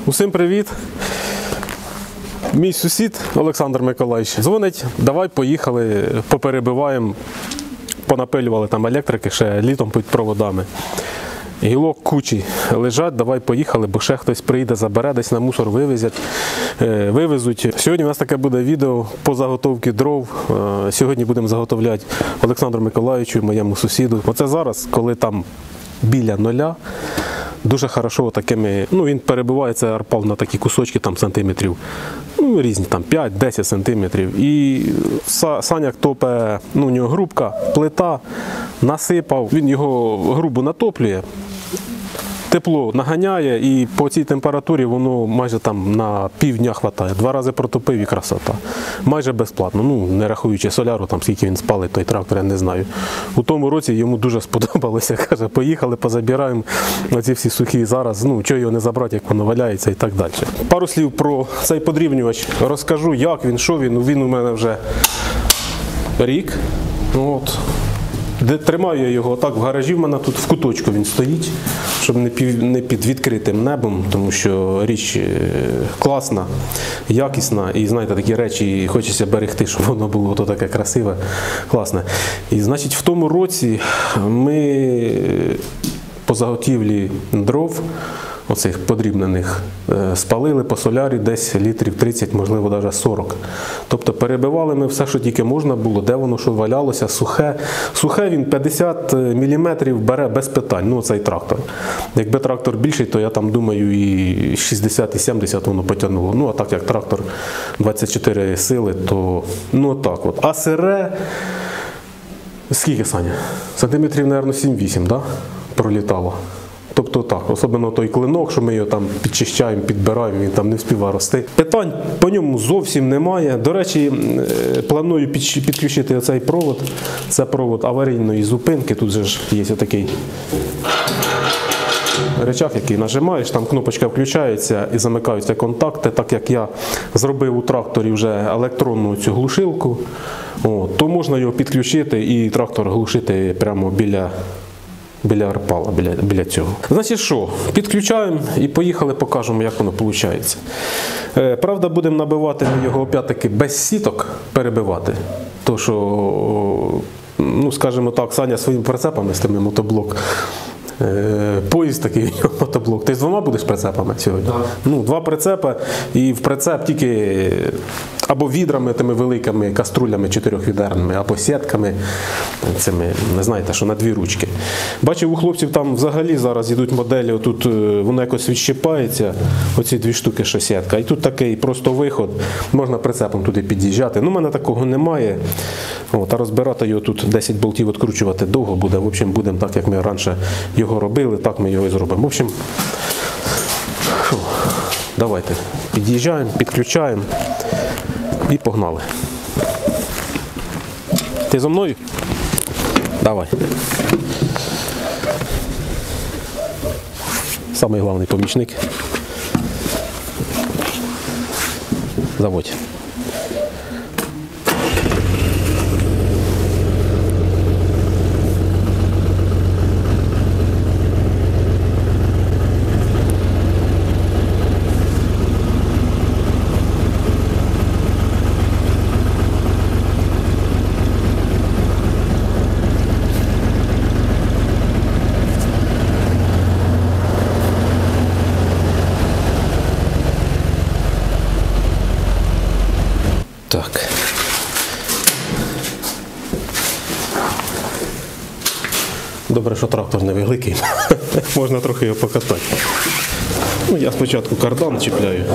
Усім привіт! Мій сусід Олександр Миколаївич дзвонить, давай поїхали, поперебиваємо, понапилювали там електрики ще літом під проводами. Гілок кучі лежать, давай поїхали, бо ще хтось прийде, забере, десь на мусор вивезуть. Сьогодні у нас таке буде відео по заготовці дров. Сьогодні будемо заготовляти Олександру Миколаївичу, моєму сусіду. Оце зараз, коли там біля нуля, дуже хорошо такими, він перебивається арпал на такі кусочки там сантиметрів, різні там 5-10 сантиметрів. І Саняк топе, у нього грубка, плита, насипав, він його грубо натоплює, тепло наганяє і по цій температурі воно майже там на півдня хватає. 2 рази протопив і красота. Майже безплатно, не рахуючи соляру, там скільки він спалить той трактор, я не знаю. У тому році йому дуже сподобалося, каже, поїхали, позабираємо оці всі сухі зараз, чого його не забрати, як воно валяється і так далі. Пару слів про цей подрібнювач розкажу, як він, що він. Він у мене вже рік. Тримаю я його так в гаражі, в мене тут в куточку він стоїть, щоб не під відкритим небом, тому що річ класна, якісна, і знаєте, такі речі хочеться берегти, щоб воно було таке красиве, класне. І значить в тому році ми по заготівлі дров, оцих подрібнених, спалили по солярі десь літрів 30, можливо, навіть 40. Тобто перебивали ми все, що тільки можна було, де воно що валялося, сухе. Сухе він 50 мм бере без питань, цей трактор. Якби трактор більший, то я там думаю і 60, і 70 воно потягнуло. А так як трактор 24 сили, то так от. А сире, скільки, Саня? Сантиметрів, мабуть, 7-8, да? Пролітало. Тобто так, особливо той клинок, що ми його там підчищаємо, підбираємо, він там не встигає рости. Питань по ньому зовсім немає. До речі, планую підключити оцей провод. Це провод аварійної зупинки. Тут же ж є такий рычаг, який нажимаєш, там кнопочка включається і замикаються контакти. Так як я зробив у тракторі вже електронну цю глушилку, то можна його підключити і трактор глушити прямо біля арпала, біля цього. Значить що, підключаємо і поїхали, покажемо, як воно виходить. Правда, будемо набивати його опять-таки без сіток, перебивати. То що, скажімо так, Саня своїми прицепами з тими мотоблок. Поїзд такий мотоблок. Ти з 2 будеш прицепами сьогодні? Так. 2 прицепи, і в прицеп тільки або відрами тими великими каструлями 4-відерними, або сітками цими, не знаєте, що на 2 ручки. Бачив, у хлопців там взагалі зараз йдуть моделі, тут воно якось відщипається, оці 2 штуки, що сітка. І тут такий просто виход, можна прицепом туди під'їжджати. У мене такого немає. А розбирати його тут 10 болтів відкручувати довго буде. В общем, будемо так, як ми раніше його робили, так ми його і зробимо. В общем, давайте під'їжджаємо, підключаємо і погнали. Ти зо мною? Давай. Самий головний помічник. Заводь. Так. Добре, що трактор невеликий. Можна трохи його покатати. Я спочатку кардан чіпляю.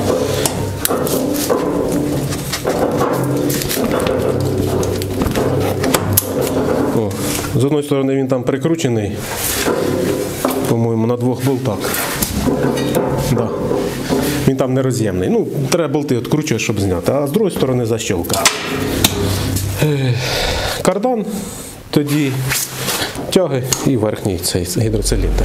З одної сторони він там прикручений, по-моєму, на 2 болтах. Да. Він там не роз'ємний. Треба болти відкручувати, щоб зняти. А з другої сторони защёлка. Кардан, тоді тяги і верхній цей гідроциліндр.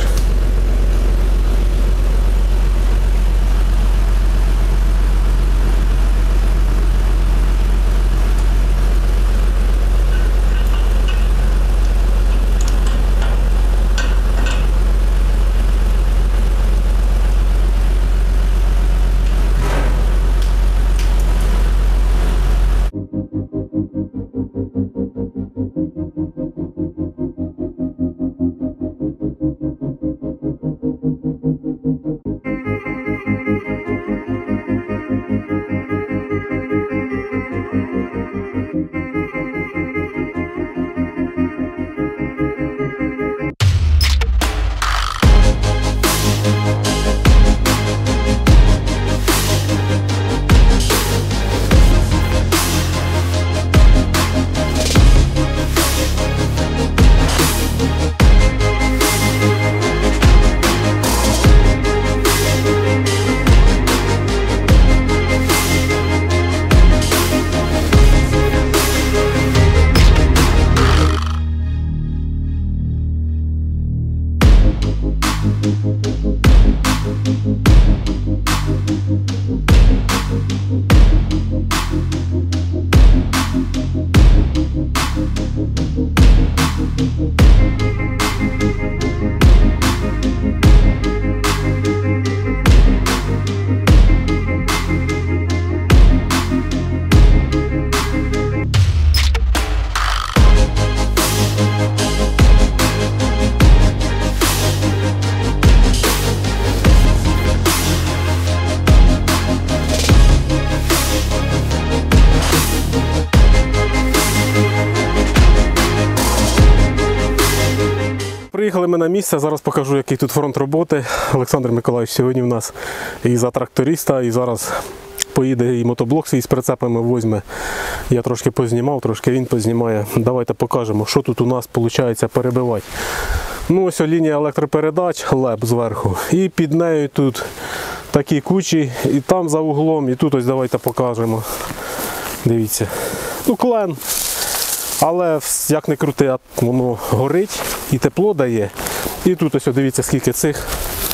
приїхали ми на місце, зараз покажу, який тут фронт роботи. Олександр Миколаївич сьогодні в нас і за тракториста, і зараз поїде і мотоблок свій з прицепами візьме. Я трошки познімав, трошки він познімає. Давайте покажемо, що тут у нас виходить перебивати. Ну, ось лінія електропередач, леп зверху. І під нею тут такі кучі, і там за углом, і тут ось давайте покажемо. Дивіться. Ну, клен. Але як не крути, воно горить і тепло дає. І тут ось дивіться, скільки цих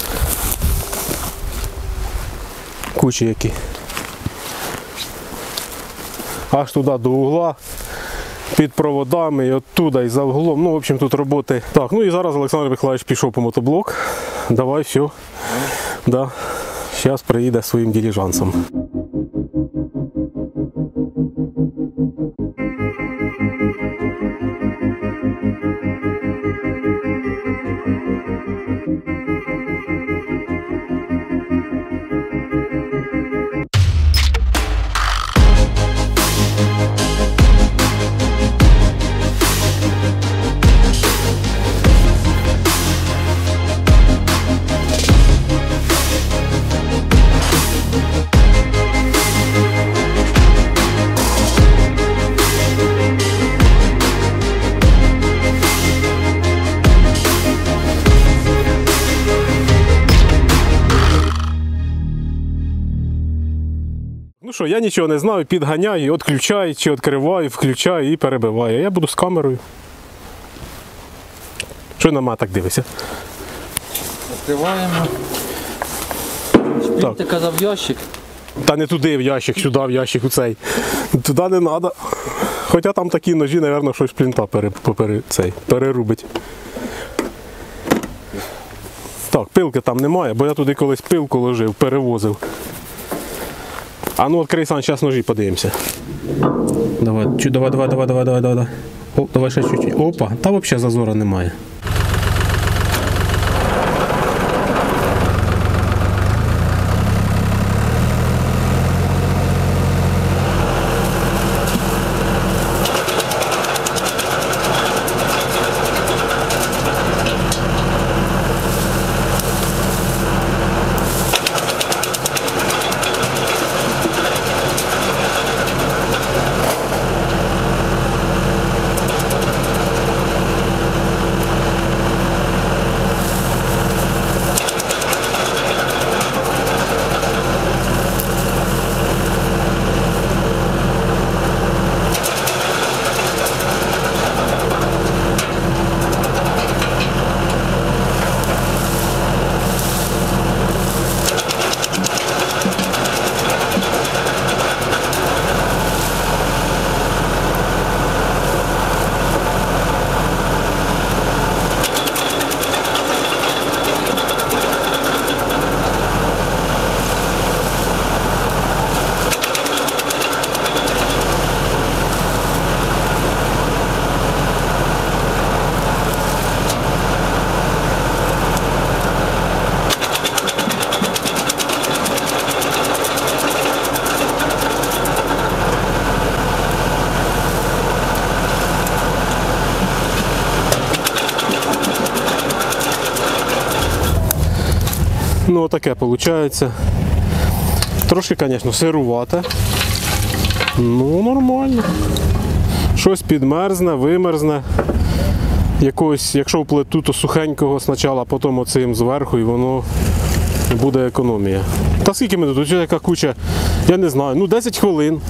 кучі які. Аж туди до угла, під проводами, і оттуда, і за углом. Ну, в общем, тут роботи. Так, ну і зараз Олександр Миколаївич пішов по мотоблок. Давай, все. Да. Зараз приїде своїм диліжансом. Ну що, я нічого не знаю, підганяю, відключаю, чи відкриваю, включаю і перебиваю. Я буду з камерою. Що на мене так дивишся? Відкриваємо. Шпіль, ти казав ящик. Та не туди в ящик, сюди в ящик у цей. Туди не треба. Хоча там такі ножі, мабуть, щось плінта перерубить. Так, пилки там немає, бо я туди колись пилку ложив, перевозив. А ну відкрий, Сан, зараз ножі подивимося. Давай. О, давай ще чуть-чуть. Опа, та взагалі зазора немає. Ну, таке виходить. Трошки, звісно, сирувате. Ну, нормально. Щось підмерзне, вимерзне. Якось, якщо вплету, то сухенького спочатку, а потім оцим зверху, і воно буде економія. Та скільки ми тут? Яка куча? Я не знаю. Ну, 10 хвилин.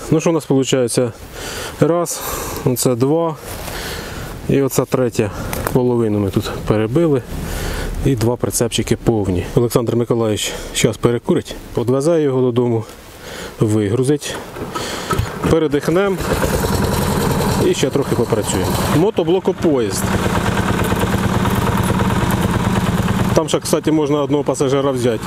Ну що у нас виходить? Раз, оце два. І оця третя половину ми тут перебили. І два прицепчики повні. Олександр Миколаївич зараз перекурить, відвезе його додому, вигрузить, передихнемо і ще трохи попрацюємо. Мотоблокопоїзд. Там ще, кстати, можна одного пасажира взяти.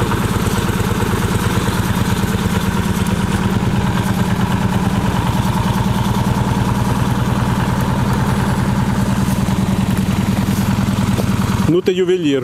Ну ти ювелір.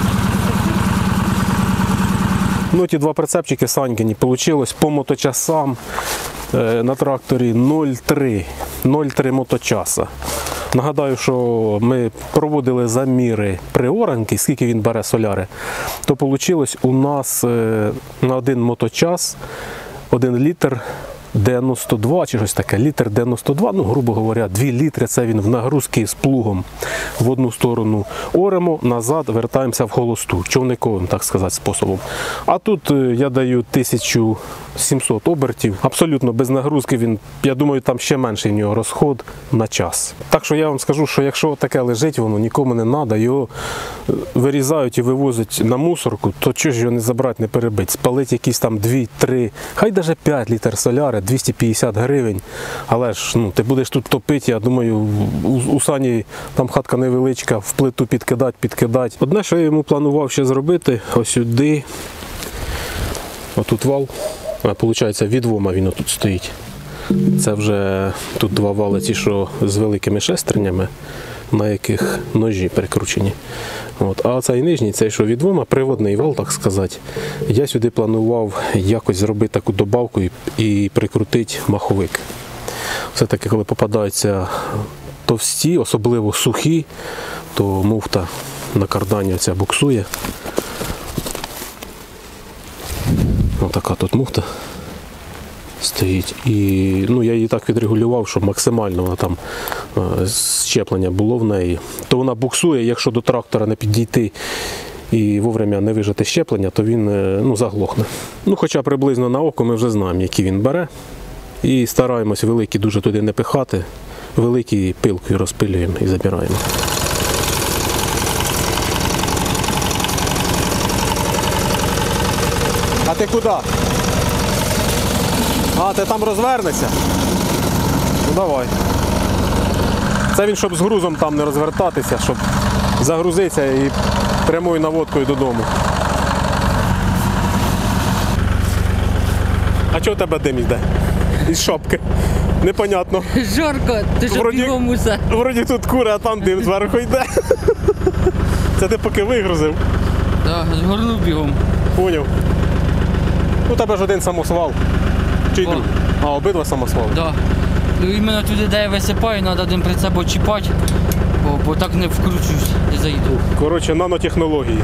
Ну ті два прицепчики Санькині вийшло по моточасам на тракторі 0,3 моточаса. Нагадаю, що ми проводили заміри приоранки, скільки він бере соляри, то вийшло у нас на один моточас 1 літр 92 чи щось таке, літр 92, ну, грубо говоря, 2 літри це він в нагрузки з плугом в одну сторону оремо, назад вертаємося в холосту, човниковим, так сказати, способом. А тут я даю 1700 обертів, абсолютно без нагрузки він, я думаю, там ще менший в нього розход на час. Так що я вам скажу, що якщо таке лежить, воно нікому не треба, його вирізають і вивозять на мусорку, то чого ж його не забрати, не перебити, спалити якісь там 2-3, хай навіть 5 літр соляри, 250 гривень, але ж ну, ти будеш тут топити, я думаю, у Сані там хатка невеличка, в плиту підкидати. Одне, що я йому планував ще зробити, ось сюди, отут вал, виходить, відвома він отут стоїть. Це вже тут два вали ті, що з великими шестернями, на яких ножі прикручені. От. А цей нижній, цей що відвома, приводний вал, так сказати, я сюди планував якось зробити таку добавку і прикрутити маховик. Все-таки, коли попадаються товсті, особливо сухі, то муфта на кардані оця буксує. Ось така тут муфта стоїть. І ну, я її так відрегулював, щоб максимально вона там щеплення було в неї. То вона буксує, якщо до трактора не підійти і вовремя не вижати щеплення, то він ну, заглохне. Ну, хоча приблизно на око ми вже знаємо, які він бере. І стараємось великі дуже туди не пихати, великі пилкою розпилюємо і забираємо. А ти куди? А, ти там розвернешся? Ну давай. Це він, щоб з грузом там не розвертатися, щоб загрузитися і прямою наводкою додому. А чого у тебе дим йде? Із шапки. Непонятно. Жарко, ти ж бігом усе. Вроді тут кури, а там дим зверху йде. Це ти поки вигрузив? Так, згорнув бігом. Поняв. У тебе ж один самосвал. Чи другий? А, обидва самосвали? Так. Ну, іменно туди, де я висипаю, треба один прицеп чіпати, бо так не вкручуюсь, не заїду. Коротше, нанотехнології.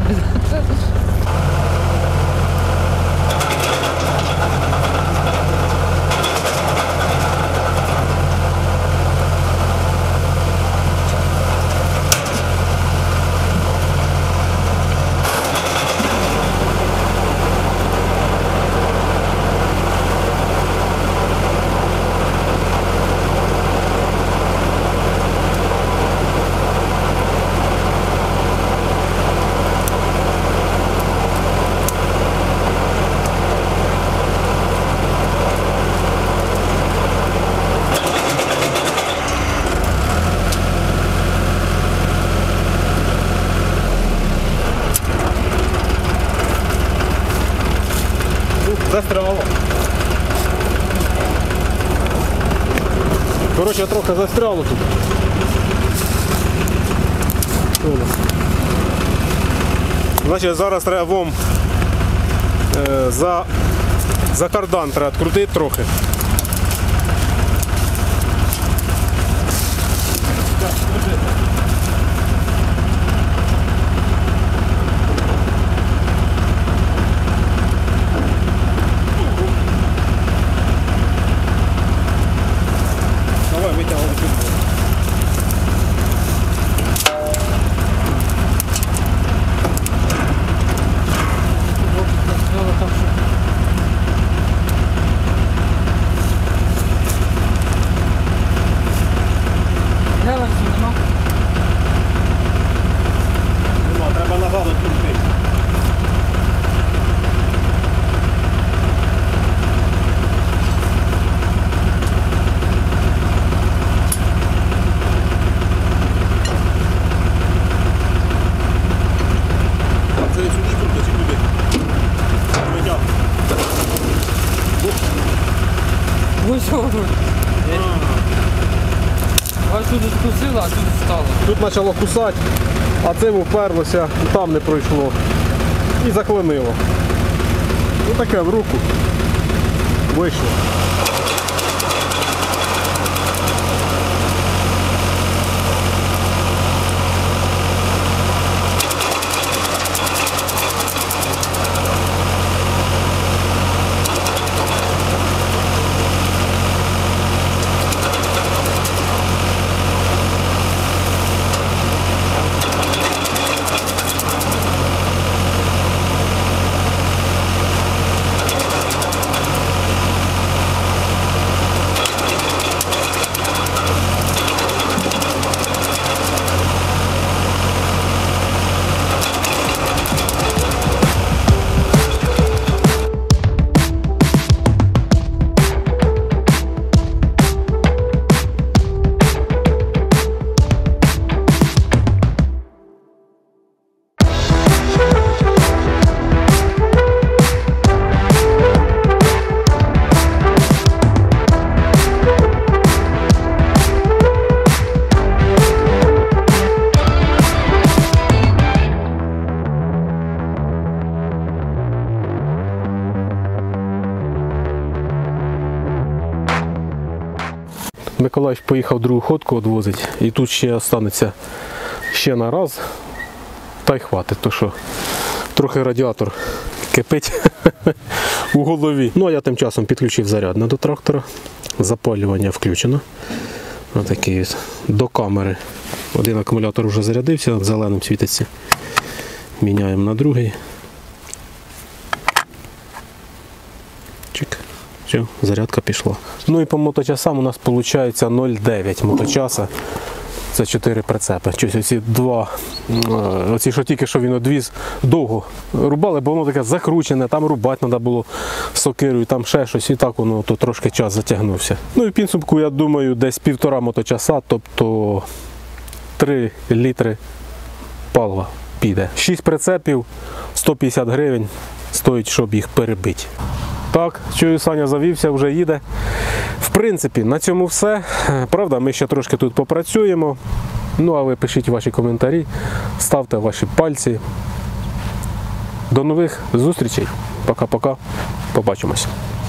Застряло. Коротше, трохи застряло тут. Значить, зараз треба вам за кардан треба відкрутити трохи. Ось воно. Ось тут скусила, а тут стало. Тут почало кусати, а це вперлося, там не пройшло. І заклинило. Ось таке в руку вийшло. Миколаївич поїхав другу ходку відвозить, і тут ще останеться ще на раз, та й хватить, то що трохи радіатор кипить у голові. Ну а я тим часом підключив зарядне до трактора, запалювання включено. Отакий ось до камери. Один акумулятор вже зарядився, зеленим світиться. Міняємо на другий. Чик. Все, зарядка пішла. Ну і по моточасам у нас виходить 0,9 моточаса. Це 4 прицепи. Щось оці два, оці що тільки що він одвіз, довго рубали, бо воно таке закручене, там рубати треба було сокирою, там ще щось, і так воно то трошки час затягнувся. Ну і в підсумку, я думаю, десь 1,5 моточаса, тобто 3 літри палива піде. 6 прицепів, 150 гривень стоїть, щоб їх перебити. Так, чую, Саня завівся, вже їде. В принципі, на цьому все. Правда, ми ще трошки тут попрацюємо. Ну, а ви пишіть ваші коментарі, ставте ваші пальці. До нових зустрічей. Пока-пока. Побачимось.